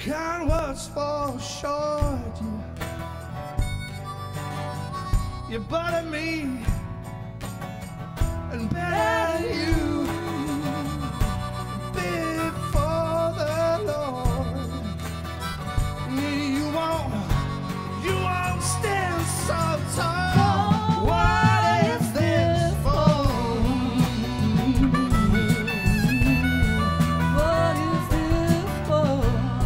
kind words fall short. You butter me and better you before the Lord. You won't stand so tall. What is this for? What is this for?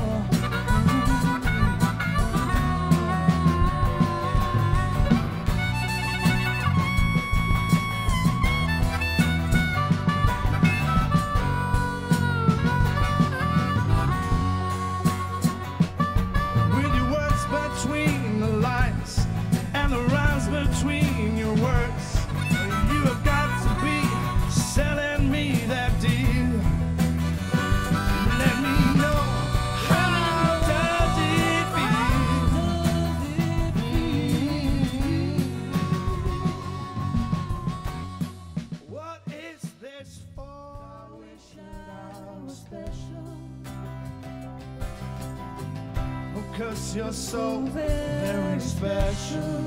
With your words between the lines and the rhymes between your words, you have got to be selling me that deal. Let me know, how does it feel? What is this for? I wish I was special. 'Cause you're so very special.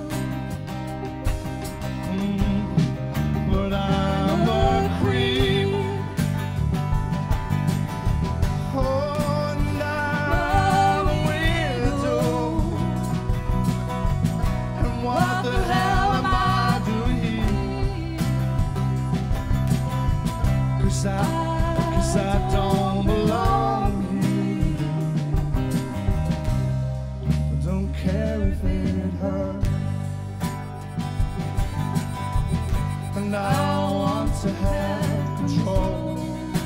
But I'm a creep. Oh, and I'm a widow. And what the hell am I doing here? 'Cause I don't belong here. Don't care if it hurts. And I want to have control.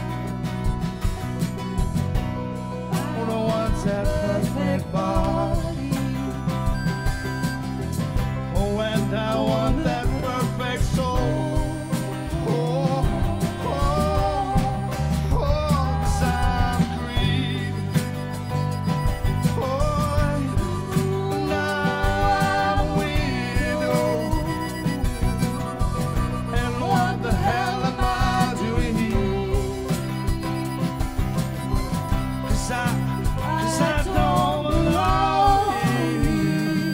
I don't want that perfect body. Oh, and I want that perfect soul. Oh, oh, oh, 'cause I'm greedy. Oh, and I'm a widow. And what the hell am I doing here? 'Cause I don't belong here.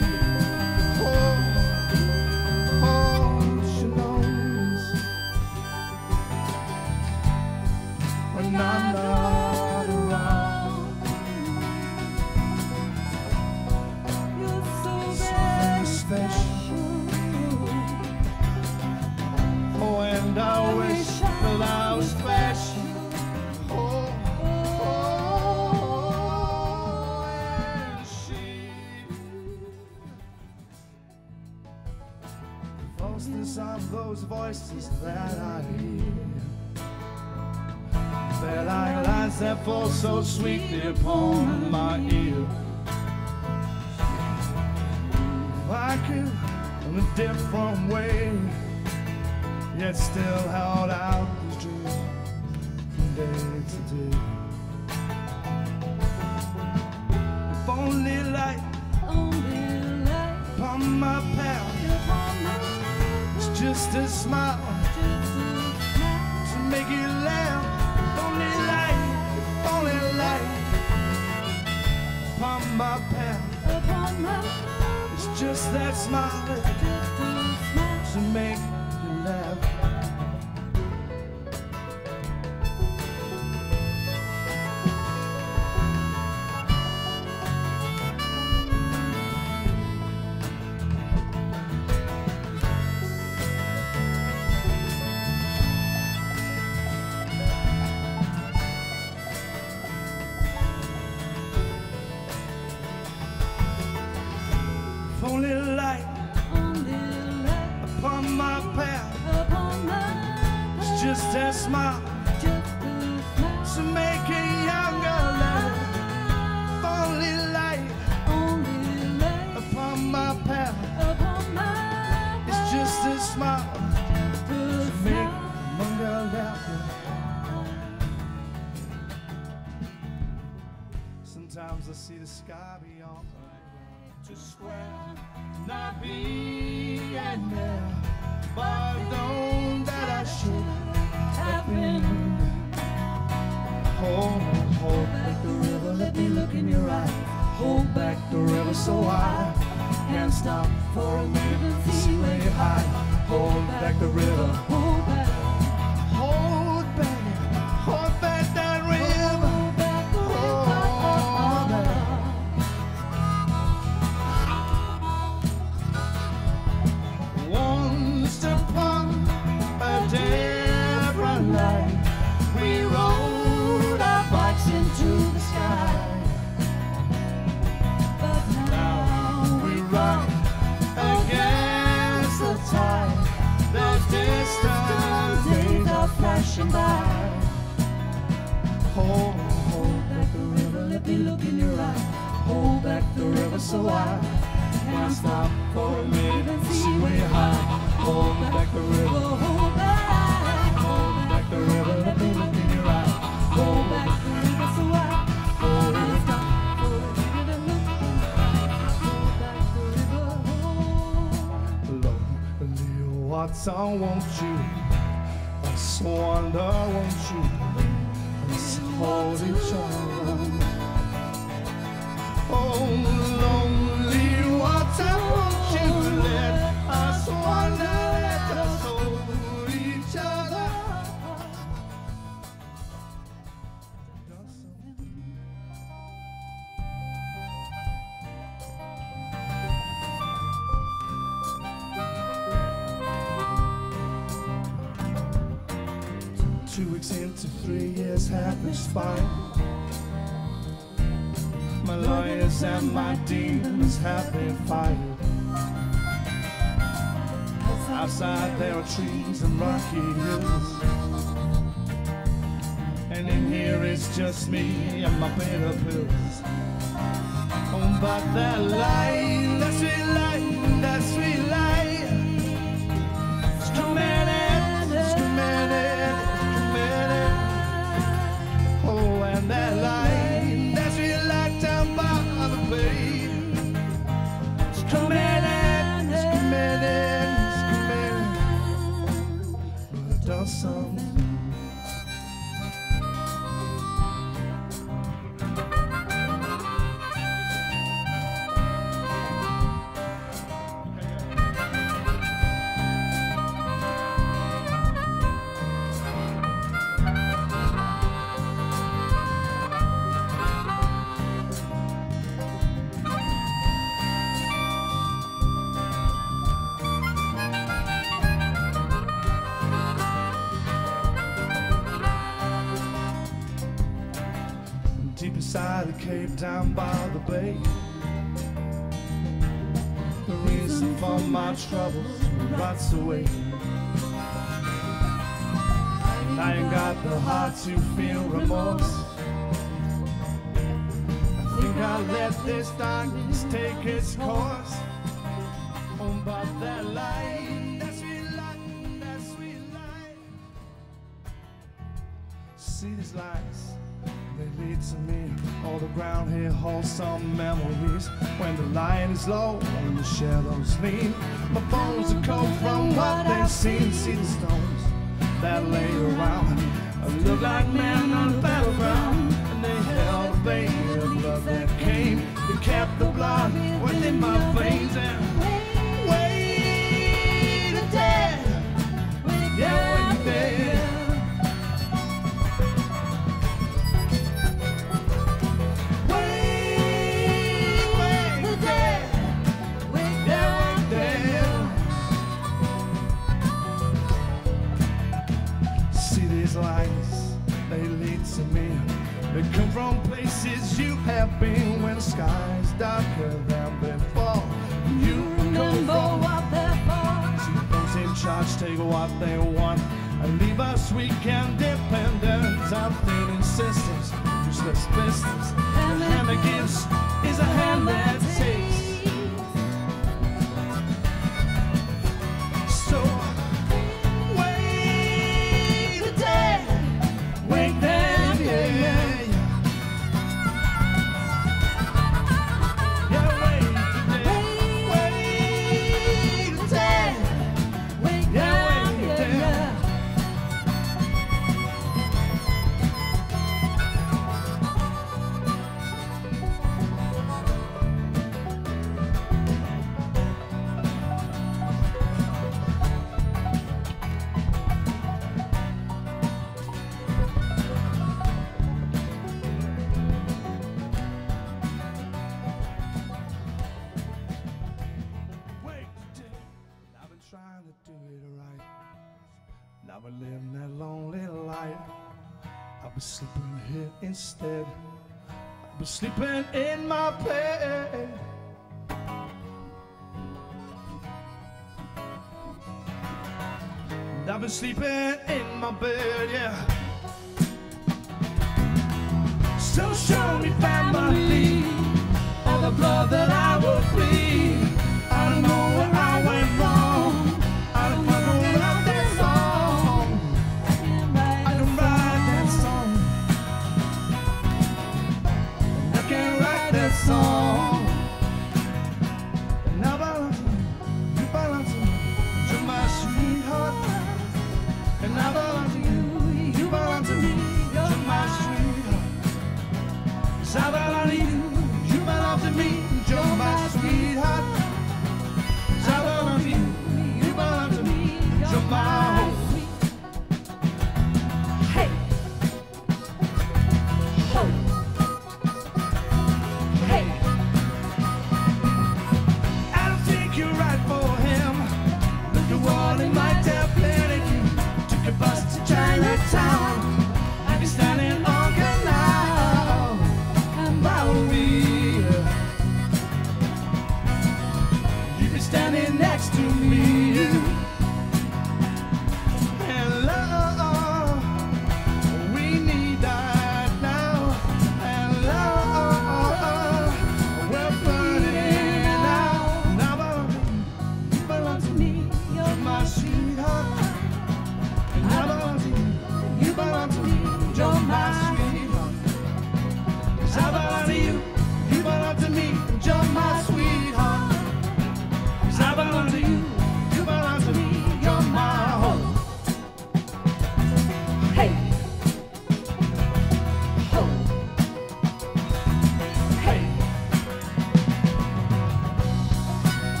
Oh, she knows when I'm not around. You're so Very special. Oh, and I wish that I was special. Oh, oh, and she. The falseness of those voices that I hear, they're like lines that fall so sweetly upon my ear. If I could, in a different way, yet still held out this dream from day to day. If only light upon my path, it's just a smile to make you laugh. If only light upon my path, it's just that smile to make you laugh. If only light upon my path, it's just a smile to make a younger life. If only light upon my path, it's just a smile to make a younger life. Sometimes I see the sky beyond to square, not be and there, but know that I should have been. Hold, let the river, let me look in your eyes. rushing by. Hold Back the river, let me look in your eye. Hold back the river so I can't stop for a minute, see way high. Hold back the river, hold back the river, let me look in your eye. Hold back the river so I can't stop for a minute and look in your eye. Hold back the river, lonely water, won't you? I wonder, won't you? Let's hold each other. Oh, lonely water, won't you? Let us wonder, let us hold each other. Two weeks into 3 years have expired. My lawyers and my demons have been fired. Outside there are trees and rocky hills, and in here it's just me and my bitter pills. Oh, but that light, that sweet light, that sweet light, it's coming in, it's coming in, it's coming in. Oh, and that light, that sweet light down by the bay, it's coming in, it's coming in, it's coming in. But it does something. Deep inside the cave down by the bay, the reason for my troubles rots away. I ain't got the heart to feel remorse. I think I'll let this darkness take its course. Oh, but that light, that sweet light, that sweet light. See these lights, they lead to me. All the ground here holds some memories. When the light is low and the shadows lean, my bones are cold from what they've seen. See the stones that lay around, I look like men on the battleground, and they held a vein of blood that came. They kept the blood within my veins and waited dead. Yeah, waited dead. Lights, they lead to me. They come from places you have been. When the sky's darker than before, you remember what they're for. See those in charge take what they want and leave us weak and dependent. I'm thinking systems, useless business. The hand that gives is a hand that takes. So trying to do it right. Now we're living that lonely life. I'll be sleeping here instead. I'll be sleeping in my bed. I've been sleeping in my bed, yeah. So show me family, all the blood that I will bleed.